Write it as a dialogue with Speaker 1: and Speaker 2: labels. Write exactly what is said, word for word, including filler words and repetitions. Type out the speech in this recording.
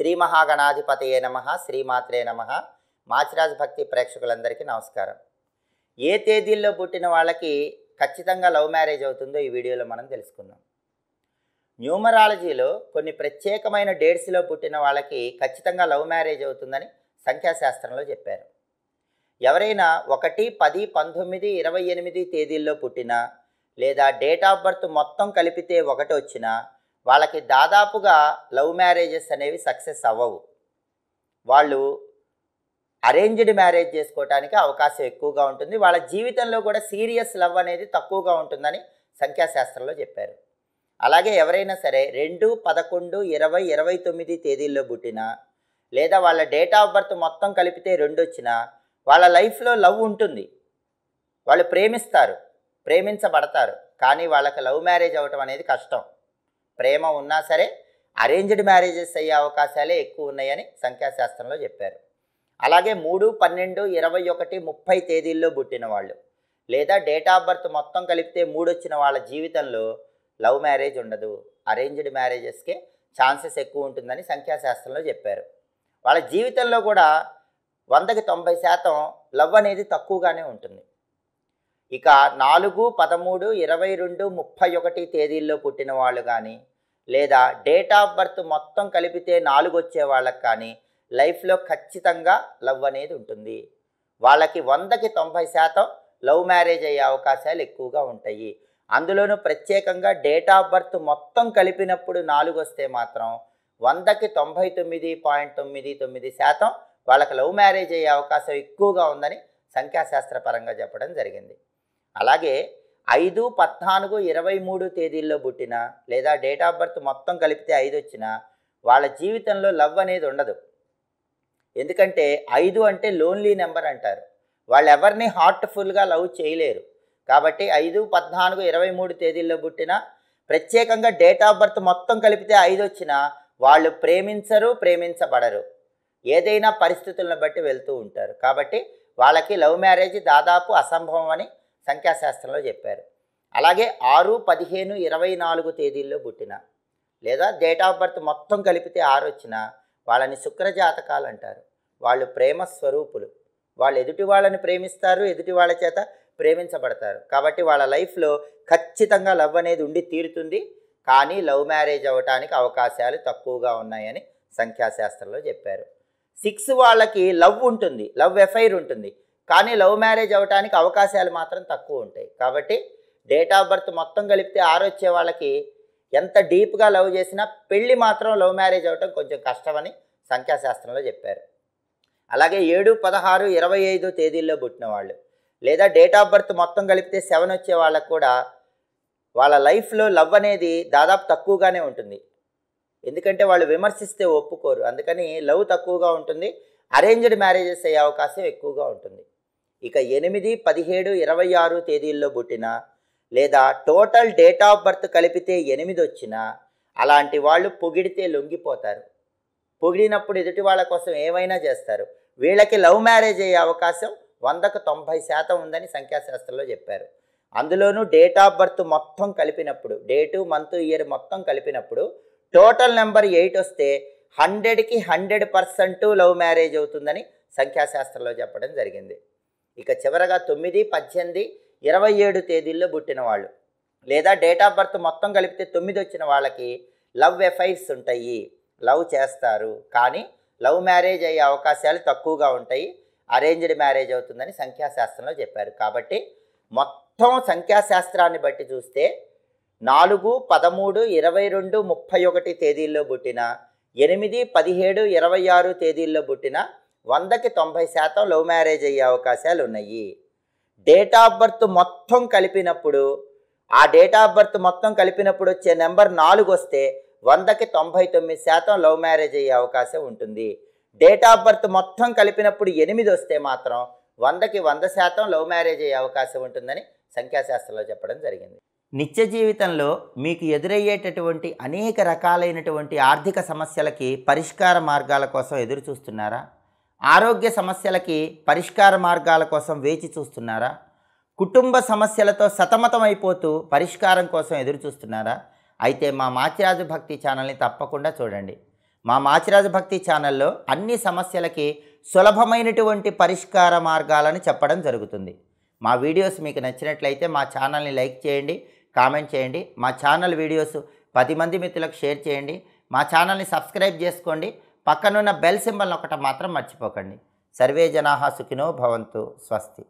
Speaker 1: శ్రీ మహాగణాధిపతయే నమః, శ్రీమాత్రే నమః. మాచిరాజ్ భక్తి ప్రేక్షకులందరికీ నమస్కారం. ఏ తేదీల్లో పుట్టిన వాళ్ళకి ఖచ్చితంగా లవ్ మ్యారేజ్ అవుతుందో ఈ వీడియోలో మనం తెలుసుకుందాం. న్యూమరాలజీలో కొన్ని ప్రత్యేకమైన డేట్స్లో పుట్టిన వాళ్ళకి ఖచ్చితంగా లవ్ మ్యారేజ్ అవుతుందని సంఖ్యాశాస్త్రంలో చెప్పారు. ఎవరైనా ఒకటి పది పంతొమ్మిది ఇరవై ఎనిమిది తేదీల్లో పుట్టినా లేదా డేట్ ఆఫ్ బర్త్ మొత్తం కలిపితే ఒకటి వచ్చినా వాళ్ళకి దాదాపుగా లవ్ మ్యారేజెస్ అనేవి సక్సెస్ అవ్వవు. వాళ్ళు అరేంజ్డ్ మ్యారేజ్ చేసుకోవడానికి అవకాశం ఎక్కువగా ఉంటుంది. వాళ్ళ జీవితంలో కూడా సీరియస్ లవ్ అనేది తక్కువగా ఉంటుందని సంఖ్యాశాస్త్రంలో చెప్పారు. అలాగే ఎవరైనా సరే రెండు పదకొండు ఇరవై ఇరవై తొమ్మిది తేదీల్లో పుట్టినా లేదా వాళ్ళ డేట్ ఆఫ్ బర్త్ మొత్తం కలిపితే రెండు వచ్చినా వాళ్ళ లైఫ్లో లవ్ ఉంటుంది. వాళ్ళు ప్రేమిస్తారు, ప్రేమించబడతారు, కానీ వాళ్ళకి లవ్ మ్యారేజ్ అవ్వటం అనేది కష్టం. ప్రేమ ఉన్నా సరే అరేంజ్డ్ మ్యారేజెస్ అయ్యే అవకాశాలే ఎక్కువ ఉన్నాయని సంఖ్యాశాస్త్రంలో చెప్పారు. అలాగే మూడు పన్నెండు ఇరవై ఒకటి ముప్పై తేదీల్లో పుట్టిన వాళ్ళు లేదా డేట్ ఆఫ్ బర్త్ మొత్తం కలిపితే మూడు వచ్చిన వాళ్ళ జీవితంలో లవ్ మ్యారేజ్ ఉండదు. అరేంజ్డ్ మ్యారేజెస్కే ఛాన్సెస్ ఎక్కువ ఉంటుందని సంఖ్యాశాస్త్రంలో చెప్పారు. వాళ్ళ జీవితంలో కూడా వందకి తొంభై శాతం లవ్ అనేది తక్కువగానే ఉంటుంది. ఇక నాలుగు పదమూడు ఇరవై రెండు ముప్పై ఒకటి తేదీల్లో పుట్టిన వాళ్ళు కానీ లేదా డేట్ ఆఫ్ బర్త్ మొత్తం కలిపితే నాలుగు వచ్చే వాళ్ళకి కానీ లైఫ్లో ఖచ్చితంగా లవ్ అనేది ఉంటుంది. వాళ్ళకి వందకి తొంభై శాతం లవ్ మ్యారేజ్ అయ్యే అవకాశాలు ఎక్కువగా ఉంటాయి. అందులోనూ ప్రత్యేకంగా డేట్ ఆఫ్ బర్త్ మొత్తం కలిపినప్పుడు నాలుగు వస్తే మాత్రం వందకి తొంభై తొమ్మిది పాయింట్ తొమ్మిది తొమ్మిది శాతం వాళ్ళకి లవ్ మ్యారేజ్ అయ్యే అవకాశం ఎక్కువగా ఉందని సంఖ్యాశాస్త్రపరంగా చెప్పడం జరిగింది. అలాగే ఐదు పద్నాలుగు ఇరవై మూడు తేదీల్లో పుట్టిన లేదా డేట్ ఆఫ్ బర్త్ మొత్తం కలిపితే ఐదు వచ్చినా వాళ్ళ జీవితంలో లవ్ అనేది ఉండదు. ఎందుకంటే ఐదు అంటే లోన్లీ నెంబర్ అంటారు. వాళ్ళు ఎవరిని హార్ట్ఫుల్గా లవ్ చేయలేరు. కాబట్టి ఐదు పద్నాలుగు ఇరవై మూడు తేదీల్లో పుట్టిన ప్రత్యేకంగా డేట్ ఆఫ్ బర్త్ మొత్తం కలిపితే ఐదు వచ్చినా వాళ్ళు ప్రేమించరు, ప్రేమించబడరు. ఏదైనా పరిస్థితులను బట్టి వెళ్తూ ఉంటారు. కాబట్టి వాళ్ళకి లవ్ మ్యారేజ్ దాదాపు అసంభవం అని సంఖ్యాశాస్త్రంలో చెప్పారు. అలాగే ఆరు పదిహేను ఇరవై నాలుగు తేదీల్లో పుట్టిన లేదా డేట్ ఆఫ్ బర్త్ మొత్తం కలిపితే ఆరు వచ్చినా వాళ్ళని శుక్రజాతకాలు అంటారు. వాళ్ళు ప్రేమ స్వరూపులు. వాళ్ళు ఎదుటి వాళ్ళని ప్రేమిస్తారు, ఎదుటి వాళ్ళ చేత ప్రేమించబడతారు. కాబట్టి వాళ్ళ లైఫ్లో ఖచ్చితంగా లవ్ అనేది ఉండి తీరుతుంది. కానీ లవ్ మ్యారేజ్ అవ్వటానికి అవకాశాలు తక్కువగా ఉన్నాయని సంఖ్యాశాస్త్రంలో చెప్పారు. సిక్స్ వాళ్ళకి లవ్ ఉంటుంది, లవ్ ఎఫైర్ ఉంటుంది, కానీ లవ్ మ్యారేజ్ అవ్వటానికి అవకాశాలు మాత్రం తక్కువ ఉంటాయి. కాబట్టి డేట్ ఆఫ్ బర్త్ మొత్తం కలిపితే ఆరు వచ్చే వాళ్ళకి ఎంత డీప్గా లవ్ చేసినా పెళ్ళి మాత్రం లవ్ మ్యారేజ్ అవ్వటం కొంచెం కష్టమని సంఖ్యాశాస్త్రంలో చెప్పారు. అలాగే ఏడు పదహారు ఇరవై ఐదు తేదీల్లో పుట్టిన వాళ్ళు లేదా డేట్ ఆఫ్ బర్త్ మొత్తం కలిపితే సెవెన్ వచ్చే వాళ్ళకు కూడా వాళ్ళ లైఫ్లో లవ్ అనేది దాదాపు తక్కువగానే ఉంటుంది. ఎందుకంటే వాళ్ళు విమర్శిస్తే ఒప్పుకోరు. అందుకని లవ్ తక్కువగా ఉంటుంది. అరేంజ్డ్ మ్యారేజెస్ అయ్యే అవకాశం ఎక్కువగా ఉంటుంది. ఇక ఎనిమిది పదిహేడు ఇరవై ఆరు తేదీల్లో పుట్టిన లేదా టోటల్ డేట్ ఆఫ్ బర్త్ కలిపితే ఎనిమిది వచ్చినా అలాంటి వాళ్ళు పొగిడితే లొంగిపోతారు. పొగిడినప్పుడు ఎదుటి వాళ్ళ కోసం ఏమైనా చేస్తారు. వీళ్ళకి లవ్ మ్యారేజ్ అయ్యే అవకాశం వందకు తొంభై శాతం ఉందని సంఖ్యాశాస్త్రంలో చెప్పారు. అందులోనూ డేట్ ఆఫ్ బర్త్ మొత్తం కలిపినప్పుడు డేటు మంత్ ఇయర్ మొత్తం కలిపినప్పుడు టోటల్ నెంబర్ ఎయిట్ వస్తే హండ్రెడ్కి హండ్రెడ్ పర్సెంట్ లవ్ మ్యారేజ్ అవుతుందని సంఖ్యాశాస్త్రంలో చెప్పడం జరిగింది. ఇక చివరగా తొమ్మిది పద్దెనిమిది ఇరవై ఏడు తేదీల్లో పుట్టిన వాళ్ళు లేదా డేట్ ఆఫ్ బర్త్ మొత్తం కలిపితే తొమ్మిది వచ్చిన వాళ్ళకి లవ్ ఎఫైర్స్ ఉంటాయి, లవ్ చేస్తారు, కానీ లవ్ మ్యారేజ్ అయ్యే అవకాశాలు తక్కువగా ఉంటాయి. అరేంజ్డ్ మ్యారేజ్ అవుతుందని సంఖ్యాశాస్త్రంలో చెప్పారు. కాబట్టి మొత్తం సంఖ్యాశాస్త్రాన్ని బట్టి చూస్తే నాలుగు పదమూడు ఇరవై రెండు ముప్పై ఒకటి తేదీల్లో పుట్టిన ఎనిమిది పదిహేడు ఇరవై ఆరు తేదీల్లో పుట్టిన వందకి తొంభై శాతం లవ్ మ్యారేజ్ అయ్యే అవకాశాలు ఉన్నాయి. డేట్ ఆఫ్ బర్త్ మొత్తం కలిపినప్పుడు ఆ డేట్ ఆఫ్ బర్త్ మొత్తం కలిపినప్పుడు వచ్చే నెంబర్ నాలుగు వస్తే వందకి తొంభై తొమ్మిది శాతం లవ్ మ్యారేజ్ అయ్యే అవకాశం ఉంటుంది. డేట్ ఆఫ్ బర్త్ మొత్తం కలిపినప్పుడు ఎనిమిది వస్తే మాత్రం వందకి వంద శాతం లవ్ మ్యారేజ్ అయ్యే అవకాశం ఉంటుందని సంఖ్యాశాస్త్రంలో చెప్పడం జరిగింది. నిత్య జీవితంలో మీకు ఎదురయ్యేటటువంటి అనేక రకాలైనటువంటి ఆర్థిక సమస్యలకి పరిష్కార మార్గాల కోసం ఎదురు చూస్తున్నారా? ఆరోగ్య సమస్యలకి పరిష్కార మార్గాల కోసం వేచి చూస్తున్నారా? కుటుంబ సమస్యలతో సతమతమైపోతూ పరిష్కారం కోసం ఎదురు చూస్తున్నారా? అయితే మా మాచిరాజు భక్తి ఛానల్ని తప్పకుండా చూడండి. మా మాచిరాజు భక్తి ఛానల్లో అన్ని సమస్యలకి సులభమైనటువంటి పరిష్కార మార్గాలను చెప్పడం జరుగుతుంది. మా వీడియోస్ మీకు నచ్చినట్లయితే మా ఛానల్ని లైక్ చేయండి, కామెంట్ చేయండి. మా ఛానల్ వీడియోస్ పది మంది మిత్రులకు షేర్ చేయండి. మా ఛానల్ని సబ్స్క్రైబ్ చేసుకోండి. పక్కనున్న బెల్ సింబల్ ఒకటి మాత్రం మర్చిపోకండి. సర్వే జనాః సుఖినో భవంతు. స్వస్తి.